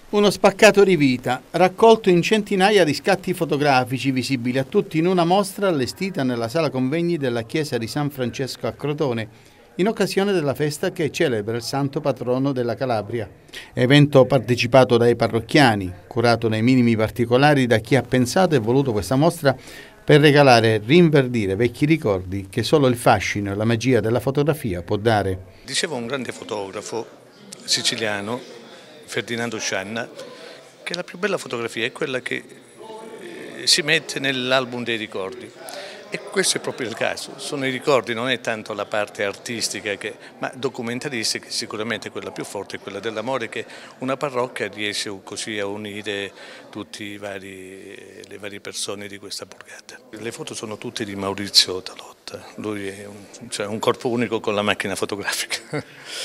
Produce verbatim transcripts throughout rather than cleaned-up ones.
Uno spaccato di vita, raccolto in centinaia di scatti fotografici visibili a tutti in una mostra allestita nella sala convegni della chiesa di San Francesco a Crotone, in occasione della festa che celebra il santo patrono della Calabria. Evento partecipato dai parrocchiani, curato nei minimi particolari da chi ha pensato e voluto questa mostra per regalare e rinverdire vecchi ricordi che solo il fascino e la magia della fotografia può dare. Diceva un grande fotografo siciliano, Ferdinando Scianna, che la più bella fotografia è quella che si mette nell'album dei ricordi. E questo è proprio il caso, sono i ricordi, non è tanto la parte artistica, che, ma documentaristica, sicuramente quella più forte è quella dell'amore che una parrocchia riesce così a unire tutte le varie persone di questa borgata. Le foto sono tutte di Maurizio Talotta, lui è un, cioè un corpo unico con la macchina fotografica.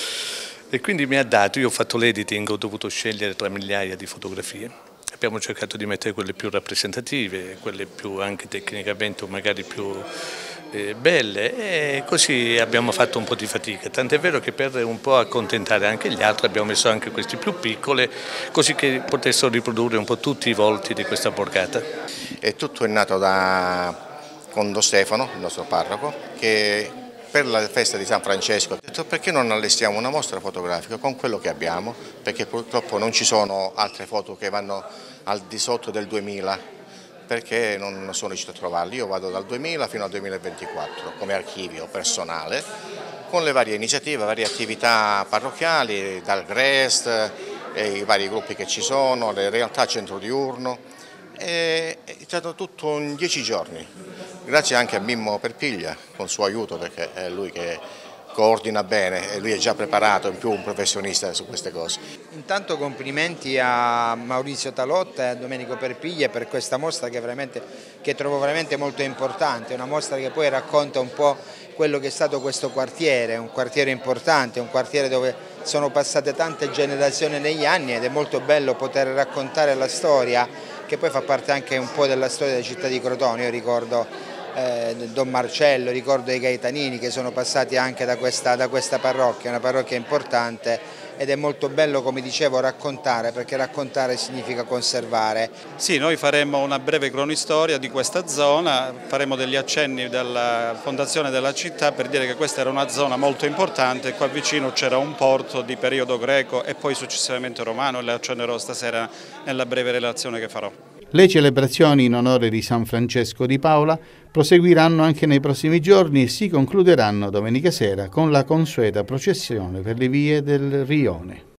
E quindi mi ha dato, io ho fatto l'editing, ho dovuto scegliere tra migliaia di fotografie. Abbiamo cercato di mettere quelle più rappresentative, quelle più anche tecnicamente magari più eh, belle, e così abbiamo fatto un po' di fatica. Tant'è vero che per un po' accontentare anche gli altri abbiamo messo anche queste più piccole, così che potessero riprodurre un po' tutti i volti di questa borgata. E tutto è nato da con Don Stefano, il nostro parroco, che per la festa di San Francesco ho detto perché non allestiamo una mostra fotografica con quello che abbiamo, perché purtroppo non ci sono altre foto che vanno al di sotto del duemila, perché non sono riuscito a trovarli. Io vado dal duemila fino al duemilaventiquattro come archivio personale, con le varie iniziative, varie attività parrocchiali, dal Grest, e i vari gruppi che ci sono, le realtà centro diurno. È stato tutto in dieci giorni, grazie anche a Mimmo Perpiglia con il suo aiuto, perché è lui che coordina bene e lui è già preparato, in più un professionista su queste cose. Intanto complimenti a Maurizio Talotta e a Domenico Perpiglia per questa mostra che, veramente, che trovo veramente molto importante, una mostra che poi racconta un po' quello che è stato questo quartiere, un quartiere importante, un quartiere dove sono passate tante generazioni negli anni ed è molto bello poter raccontare la storia che poi fa parte anche un po' della storia della città di Crotone. Io ricordo eh, Don Marcello, ricordo i Gaetanini che sono passati anche da questa, da questa parrocchia, una parrocchia importante, ed è molto bello, come dicevo, raccontare, perché raccontare significa conservare. Sì, noi faremo una breve cronistoria di questa zona, faremo degli accenni della fondazione della città per dire che questa era una zona molto importante, qua vicino c'era un porto di periodo greco e poi successivamente romano, e le accennerò stasera nella breve relazione che farò. Le celebrazioni in onore di San Francesco di Paola proseguiranno anche nei prossimi giorni e si concluderanno domenica sera con la consueta processione per le vie del Rione.